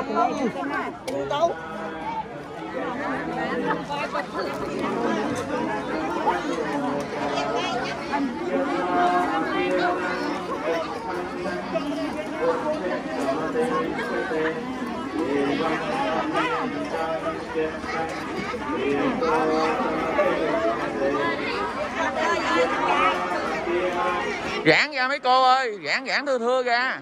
Giãn ra mấy cô ơi, giãn giãn thưa thưa ra.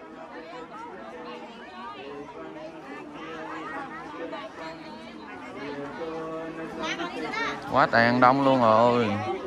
Quá tàn đông luôn rồi.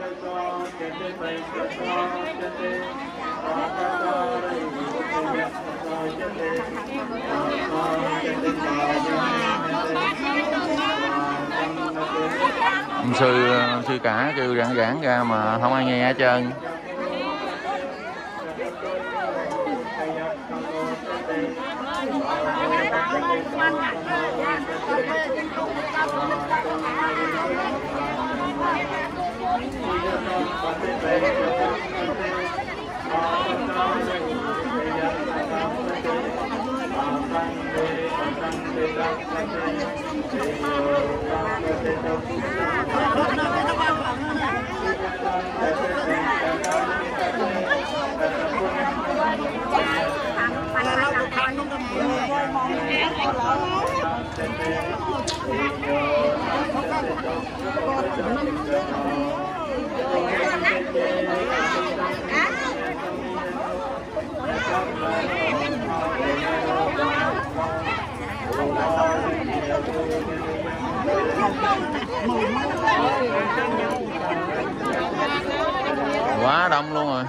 Sư sư cả kêu giãn giãn ra mà không ai nghe hết trơn. Quá đông luôn rồi.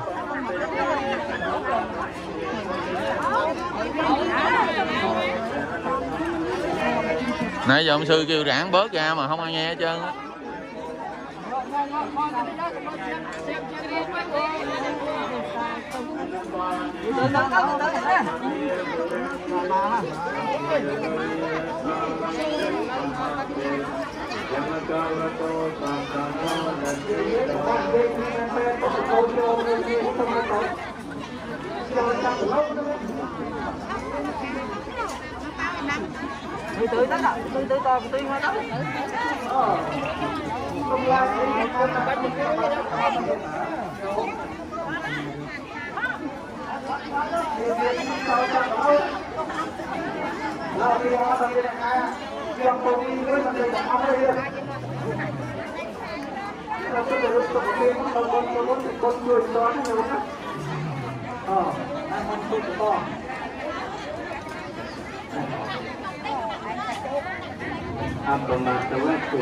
Nãy giờ ông sư kêu rãng bớt ra mà không ai nghe hết trơn á. Tươi tươi tất cả, tươi tươi to, tươi hoa đó. Appamatu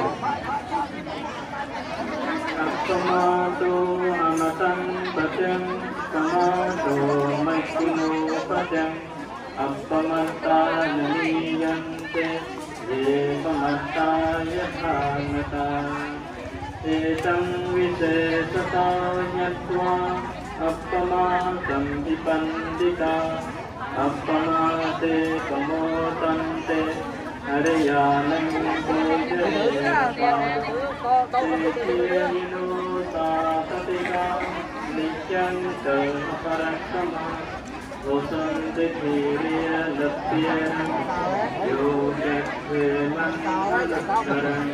Appamatu amatan padang Appamatu maikunu padang Appamata naniyante Yevamata yathanata Etang visesata nyatva Appamatam dipandita Appamate kamotante Hariyanam Pujayata Tekirino Satatika Nityam Parakrama Osante Thiriya Lapya Yogatve Mangalakaram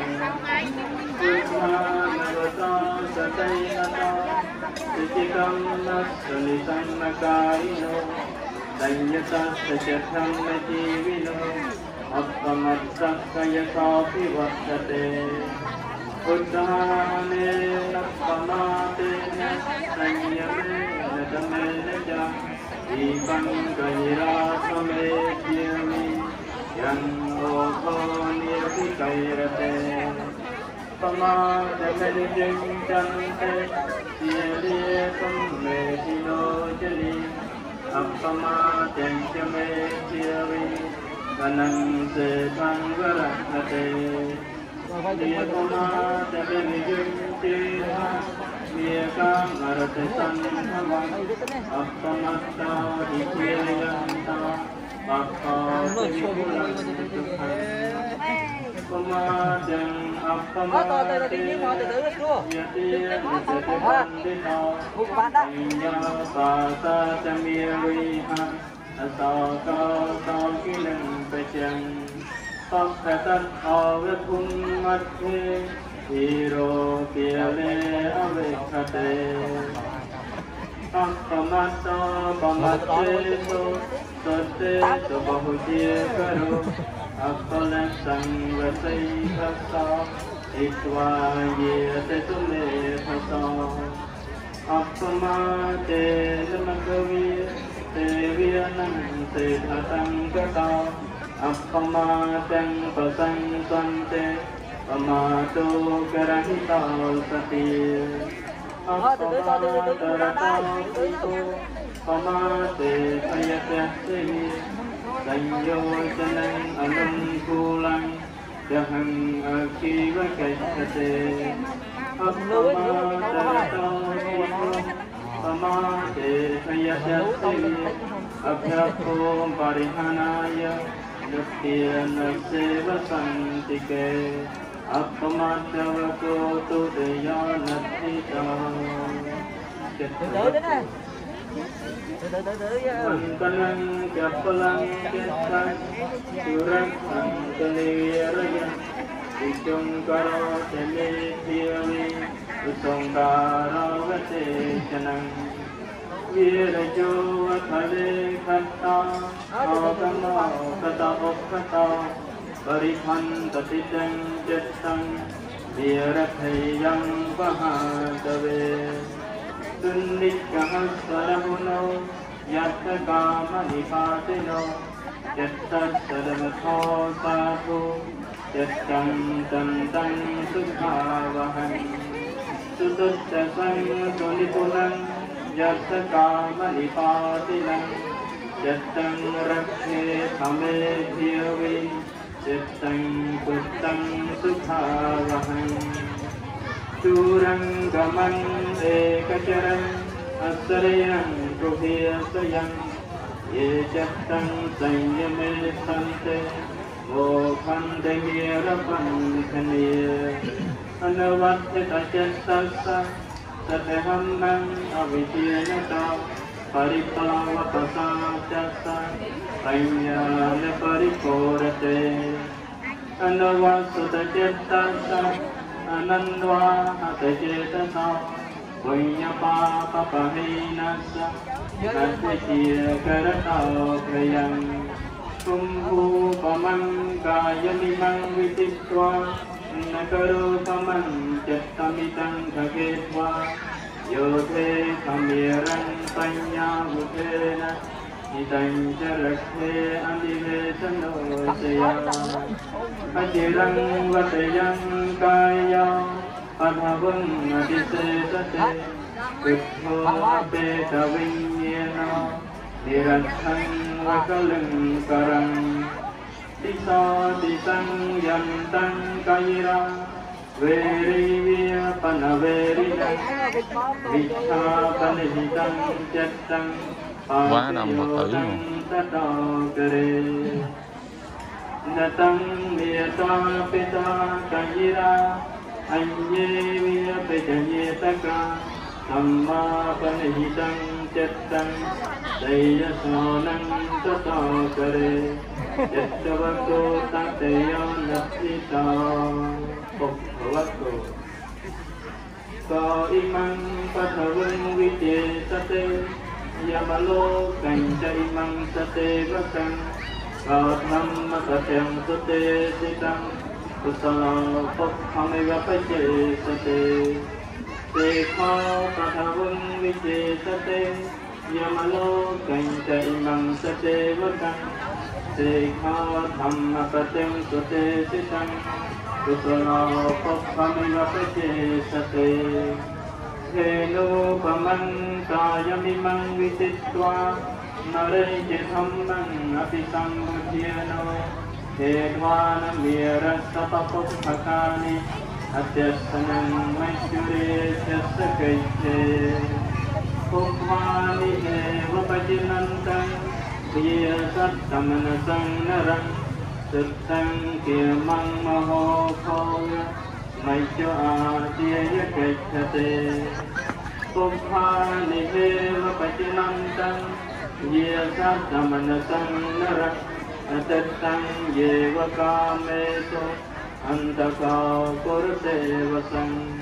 Sukhanavata Satainata Sitikam Nasanitam Nakaino Danyata Sachatham Najivino Appamatsakaya sapi vattate Uddhane nappamateena sanyamena dhamena ja Dīpaṁ gajirā samekhyami yang oho nirvikairate Pamadamenijim jante Siyaliyekam medino jali Appamaten chamekhyami Kanang se tangvarate Niyatama tabe nijum tira Niyakam arate sanhava Appamatta ikirayanta Pakka sevipulam tukham Pamadang appamate Yatiya nisate pandita Inya pasa tamiriha Asaka sakinam pachang Pakhatat avathum mathe Hiro kiyale avekhate Appamatta pamatte so Sotte so bahujye karo Appala sangvasai khasa Itva yete tume khasa Appamatte namagavir Deviyanam sedhatang gata Appamatam pasansante Pamato karahita sati Appamatarata ito Pamate ayatyasini Sanyojanang anungkulang Dahang akiva kaisate Appamatarata ito Pamate Kayajati Abhyapom Parihanaya Nutya Seva Santike Appamatavako Tudaya Nathita. Từ từ đến đây. Từ từ từ từ. Mantanang Kapalang Ketan Surat Antaniraya Ichung Karo Tele Piyavi Usong Karo Vate Chanang Virajo Athale Khatta Akama Kata Okkata Paripanta Titang Jettang Virathayang Vahadave Sunnikahasaramuno Yattakama Nipatino Jettasaramatho Sadhu Jettam Tantang Sukhavaham Suduttasang Sunipunang Yattakama Nipatinang Jettam Rakhe Thame Dhiyavi Jettang Puttang Sukhavaham Surang Gaman Ekacharan Asarayang Ruhiyasayang Ye Jettang Sanyame Sante Mokhande Mirapan Khaniya Anavatyata Jettasa Satehammang Avidyanata Paripavapasa Jasa Panyana Pariporate Anavasuta Jettasa Anandva Hatacetasa Punyapa Papahinasa Natviya Karata Prayam Kumbhu Pamang Kayamimang Vititva Nakaru Pamang Jettamitang Kaketva Yothe Kamirang Panya Mutena Nitang Charakhe Anivesano Seya Ajirang Vatayang Kaya Padhavang Adisesate Kuttho Peta Vinyena Nirathang Vakalang Karang Tisa Tisang Yantang Kayira Verivya Panaverina Vicha Panihitang Jettang Quá đông Phật tử luôn. Natang Miyata Pita Kayira Anye Viya Petanyetaka Samma Panihitang Jettang Daya Sonang Tata Kare Jettavako Tateya Nathita Bhagavato Ko Imang Pathavang Vijesate Yamalo Kancha Imang Sate Vakang Katham Satyam Sate Sitang Kusala Pokhameva Pache Sate Sekha Pathavang Vijesate Yamalo Kancha Imang Sate Vakang Sekha Dhamma Patyam Sate Sitang Kusala Pokhameva Pache Sate Heno Pamang Kayamimang Vititva Nare Jethammang Apisambudhyano Hedvana Mirasa Papokhakani Adyasanang Maishure Jasakaite Pukhvani Eva Pajinantang Viyasattamanasaṃ Narang Suttang Kirmang Mahokhoya Maiccho Adhyaya Kecchate Pukhvani Eva Pajinantang Viyasattamanasaṃ Narang Atattang Yeva Kameso Antaka Kurte Vasang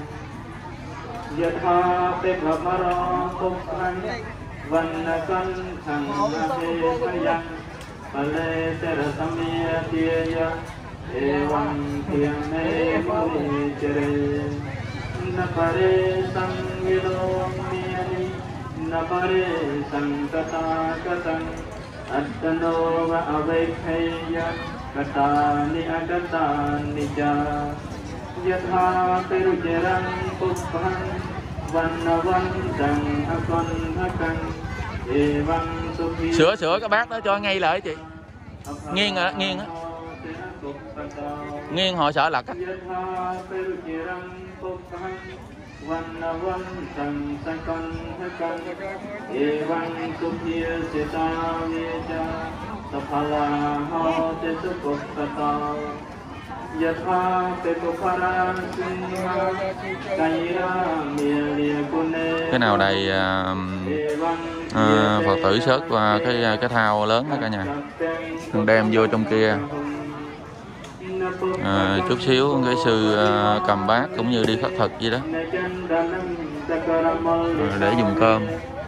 Yatha Pebhamara Pukhang Vannakan Thang Ahekayang Pale Terasamiya Tiya Evam Tiyame Muni Chere Napare Sangvido Miyani Napare Sankata Katang Attanova Avekhaya Katani Agatani Ja Yatha Perujerang Pukhang Vannavantang Akondhakang Evam Sukhi Sửa sửa cái bát đó cho ngay lại chị. Nghiêng rồi đó, nghiêng á. Nghiêng họ sợ lật á. วันวันสังสังกันหกันเอวังสุขีเสตาเวจาสัพพลาหาเตสุปกตายะธาเปตุภราสิงหาไกราเมียเลียกุเน Cái nào đây à, à, Phật tử sớt qua cái cái thao lớn đó cả nhà, đừng đem vô trong kia. À, chút xíu cái sư à, cầm bát cũng như đi khất thực vậy đó, à, để dùng cơm.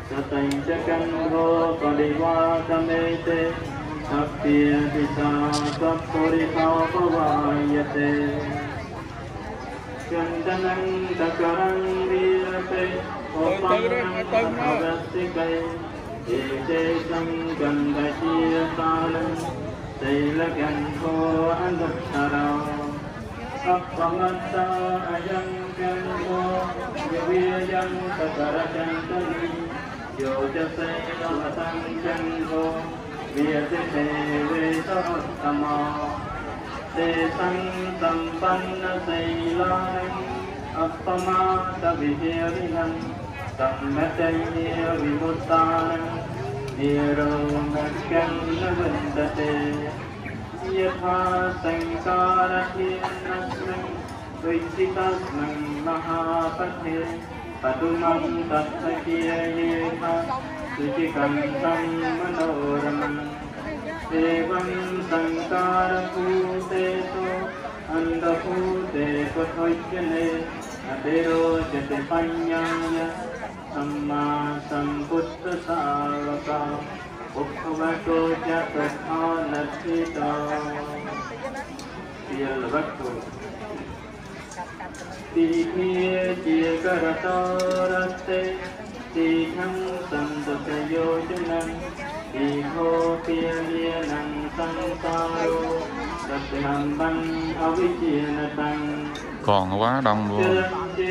Te sang sampanna sailan appamata vihirinan sammataya vimuttanan niromakyanna vandate yatha sankarathinasman vichitasman mahapathe padumam tatthakiyayetha suchikantam manoraman Evam sankara bhuteso anda bhute pathoyane adero jate panyaya samma sambuddha savaka ukkavato jatathanathita Sial vaktu Tikhye chikarato ratte Tikham sandatayo janam Iho piya nang sansaro Satyamban avijiyanatang Còn quá đông luôn.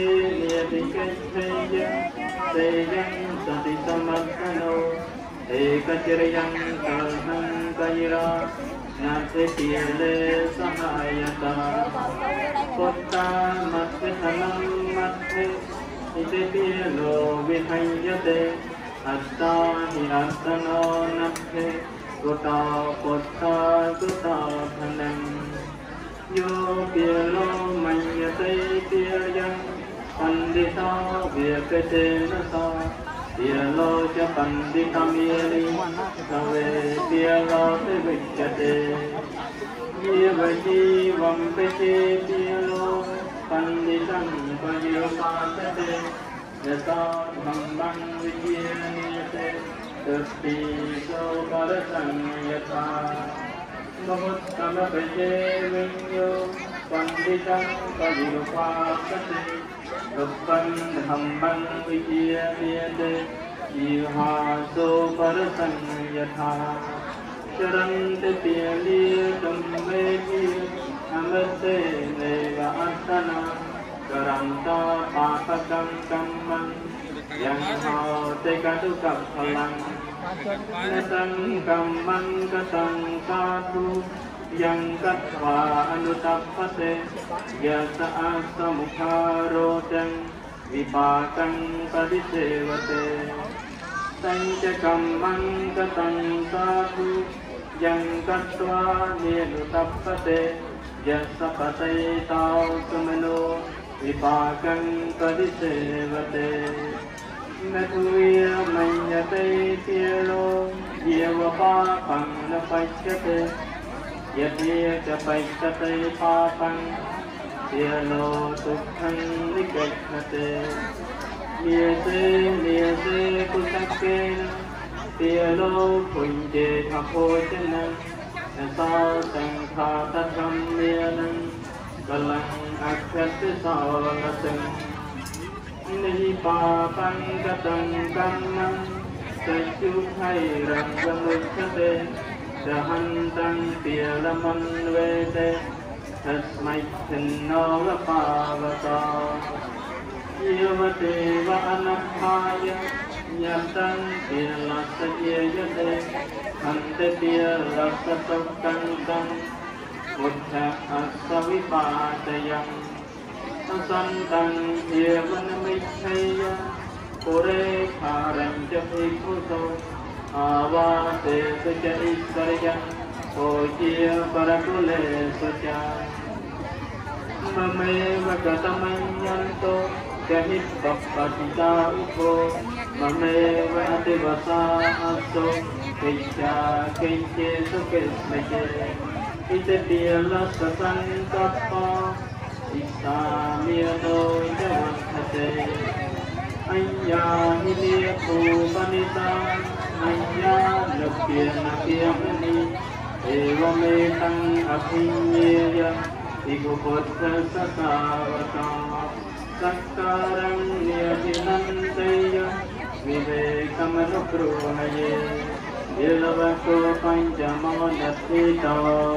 Atta hi attano nathe Gota potta gota thanam Yo pielo manyate piyayam Pandita vyakate nasa Pielo cha pandita miyani Kave pielo te vicchate Yevaji vampeche pielo Panditam payopasate Yata dhammam vijiyaniyate Tasti so parasam yatha Mahuttama peche vinyo Panditam payopasate Ruppam dhammam vijiyaniyate Iha so parasam yatha Charante piyaliya kammeji Amate neva asana Karanta papakam kamman Yang hao te katu kap halang Natang kamman katang katu Yang katwa anutappate Yasa asa mukharotang Vipakang padisevate Sanca kamman katang katu Yang katwa nirutappate Yasa patay tau kamano Vipakang padisevate Natuya manyate pielo Yewa papang napachyate Yatiya kapachyate papang Pielo tukhang nikachyate Niyase niyase kusakena Pielo punje thapochanang Nasa sangha tatham niyanang Kalang akhyate savanasang Nipapang katang kamang Sasyuthai ranggamukhate Dahantang piyalaman vete Tasmai chinno vapavata Yavate va anakhaya Nyatang piyalasayayate Hante piyalasatokantang Buddha asavipatayam san tăng thiê văn minh hay cô rê khả rành chấp hi cô sô à va tê sơ cha ít sơ cha ô chia para cô lê sơ cha mà mê và cả tâm anh nhân tô kẻ hít bọc bà chị ta ưu cô mà mê và tê bà sa áp sô kê cha kê chê sô kê mê chê ite tia la sa san cấp pa isa mia no jawan hate anya hilia tu panita anya lokya nakya mani eva me tang aphinya igu potra sakavata sakkarang niyatinantaya vivekam anukruhaye Yelavako panchamanatita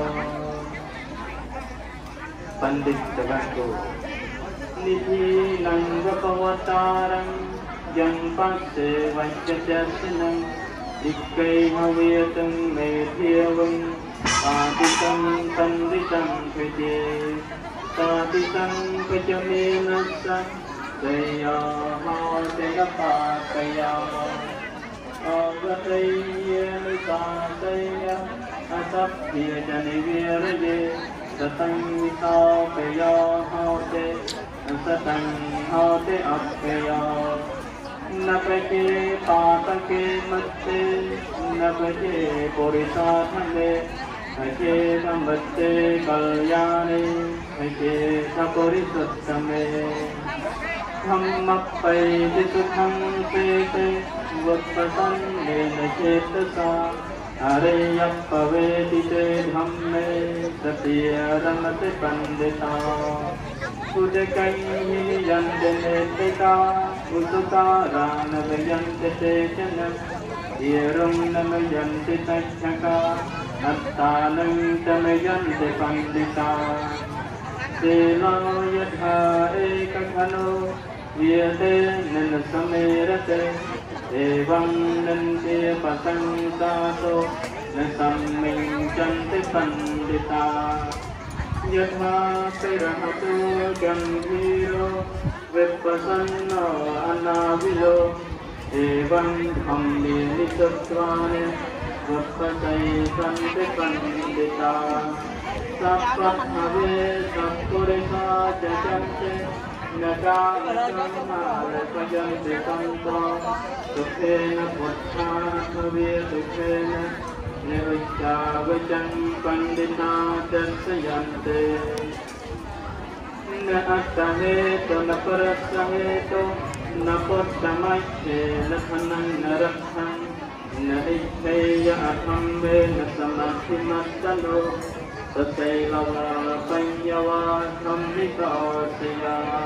Pandit Tavako Nidhi Nangapavatarang Janpakse Vajjajasanam Ikkai Haviyatam Medhyavam Patitam Panditam Kaje Patitam Kajaminasa Jaya Hātena Kaya Agataya Sataya Asapya Janiviraye Satang Vitapaya Hate Satang Hate Apaya Napake Patake Matte Napake Purisathane Ake Namatte Kalyane Ake Sapurisattame Dhammapai Jisukham Sete Vappasan Nena Chetasa Areyappavedite Dhamme Satya Ramate Pandita Udakai Yandeneteka Usuka Ranavayante Techana Yerum Namayante Tachaka Attanam Tamayante Pandita Sela Yatha Ekakhano Vyate Nana Samerate Evam Nante Pasang Sato Nasaming Chante Pandita Yatha Perahatu Gambhiro Vipasanna Anavilo Evam Dhammi Nisatvane Vapasai Sante Pandita Sappatmave Sappurisa Jajante Naka Nakamale Pajante Santo Sukhena Puttha Sukhena Nivicca Vajam Pandita Darsayante Na Attaheto Na Parasaheto Na Puttamache Na Thanang Na Rakhang Na Ikheya Athambe Na Samadhimattalo Sasailava Panyava Dhammikasya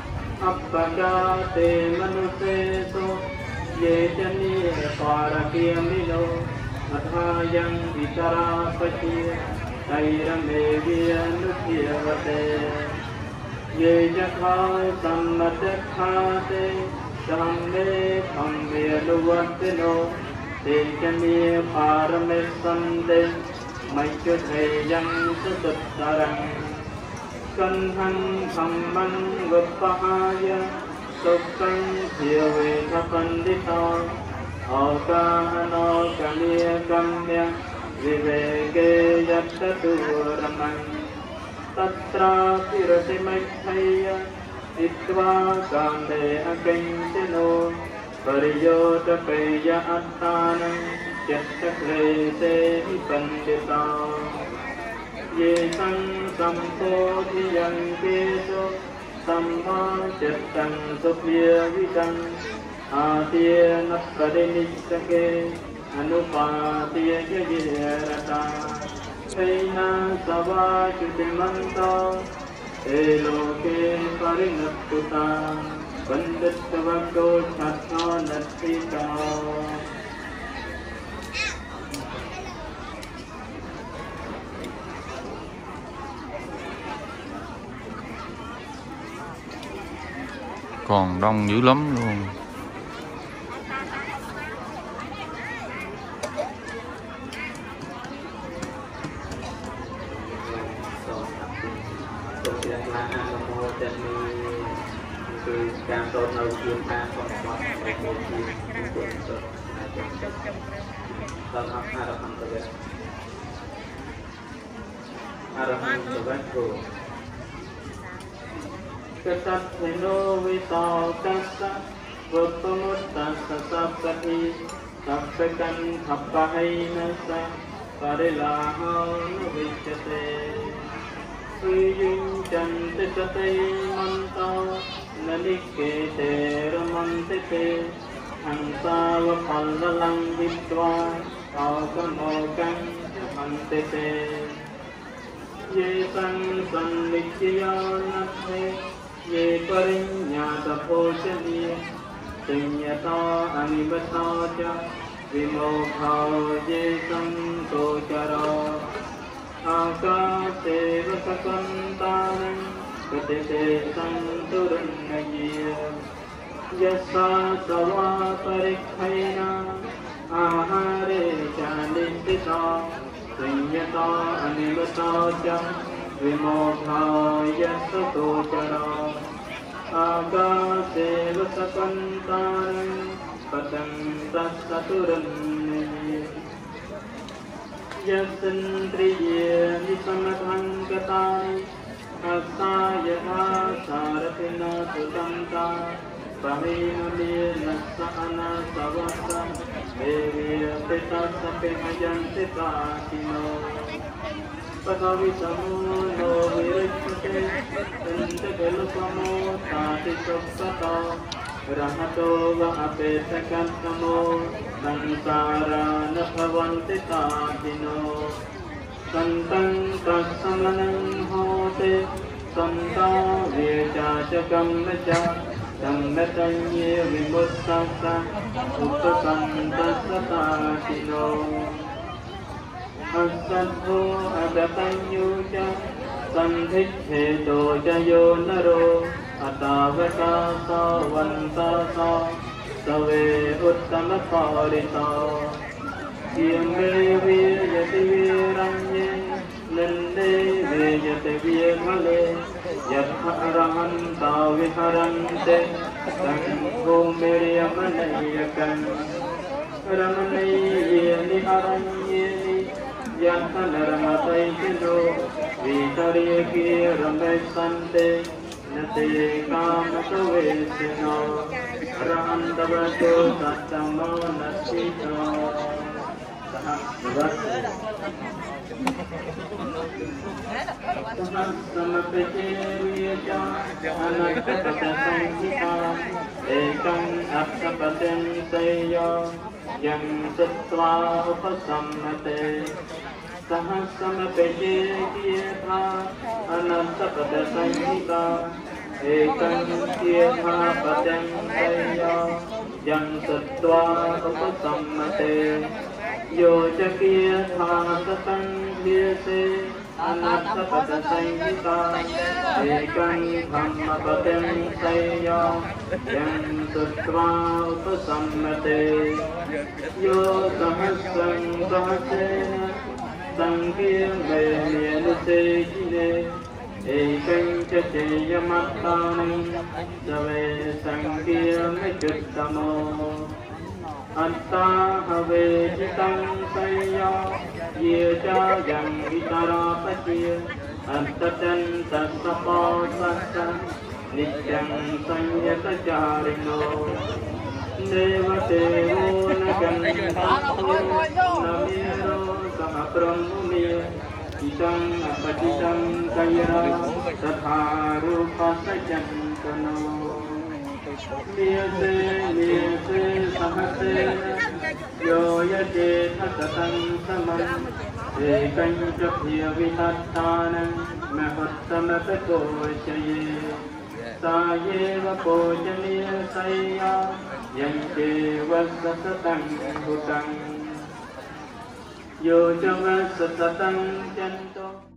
Appakate Manuseso Yejani Parakiyamino Athayam Vitarapati Tairamevya Nutyavate Yejakha Sammadhakhate Dhamme Dhamme Nuvattino Tejani Paramesande Maichu Thayam Sutattarang Kanhang Samman Vappahaya Sukkang Thiyavetha Pandita Akahano Kaliya Kamya Viveke Yattatu Ramang Tatra Pirati Maithaya Itva Kande Akaintino Pariyota Peya Attanang Yattaklese Pandita Yesang Sampodhiyang Keso Samma Chattang Sopya Vidang Atiya Napradenitake Anupatiya Jayarata Kaina Sava Chutimanta Eloke Parinattuta Pandattavako Chatha Nattita Còn đông dữ lắm luôn. จะมีคือการโดนเราเกี่ยวกับความความในโลกที่ส่วนสุดในจังหวัดตอนอัพอาราฮัมตะเวนอาราฮัมตะเวนโกกษัตริย์เฮโนวิตากัสสะวัตมุตตัสสะสัพพะทิสัพพะกันขับไปนัสสะปะริลาหานุวิจเตวิยุญจันติสติมันตานนิเกเตระมันติเตหังสาวพัลลังวิตวาอากโมกังมันติเตเยสังสันนิจยานัตเถเยปริญญาตโพชนีสัญญาตาอนิบตาจวิโมขาวเยสังโตจารอากาเสวะกันตานังกติเตสังตุรณเยยัสสะสวะปริขไขนาอาหาเรจานิสิตาสัญญาตาอนิบตาจวิโมขาวยัสสะโตจารอากาเสวะกันตานังปตังตัสสะตุรณเยยัสันตริเยนิสัมมังกตาอัสสายะธาสารตินาสุตันตาปะหิมเมนัสสะอนาสวัสสะเอวิปิตัสสะเปมยันติตาคิโนปะทวิสมุโนวิริชเตสันตะเกลุปโมตาติสุปปะโตระหะโตวะอเปตกัสสโมสังสารานภวันติตาคิโนสันตังตัสสมนังโหติสันตาเวจาจกัมมจาสัมมตัญเยวิมุตตัสสะอุปสันตัสสะตาคิโนอัสสัทโธอัตตัญญูจาสันทิฏฐิโตจโยนโรอัตตาวกาสาวันตาสาสเวอุตตมปาริตายิมเมวิยติวิรัญเยนันเดวิยติวิมะเลยัตถะอรหันตาวิหรันเตสังโฆเมริยมนัยกันรมณีเยนิอรัญเยนิยัตถะนรมตัยจิโนวิตริยกิรเมสันเตนเตกามะเวสิโนอรหันตวะโตสัตตโมนัสสิโนสหัสวัสสหัสสมเปเจวิยจาอนัตตะสังขิตาเอกังอัตตะปะเตนเตโยยังสัตตวาอุปสัมมเตสหัสสมเปเจกิยธาอนัตตะปะเตสังขิตาเอกังเกียธาปะเตนเตโยยังสัตตวาอุปสัมมเตโยจะเกียธาสตังเทียเสอนัตตะปะเตสังขิตาเอกังธรรมปะเตนเตโยยังสัตตวาอุปสัมมเตโยสหัสสังสหัสเสนะสังเกียเมเมียนุเสจิเนเอกังจะเจยมัตตานังสเวสังเกียมจุตตโมอัตตาหเวจิตังไสยาเยจายังวิตาราปะเจอัตตันตัสสะปะสัสสะนิจังสัญญตจาริโนเดวเทโวนะกันตัสโยนะเมโรสหพรหมุเมอิตังอปจิตังกายราตถารูปัสสจันตโนเมียเสเมียเสสหัสเสโยยะเจทัสตังสมังเอกัญจเพียวิทัตตานังมหัตตมะปะโกชเยสาเยวะโปจเนียไสยายังเจวัสสะตังภุตังโยจะวัสสะตังจันโต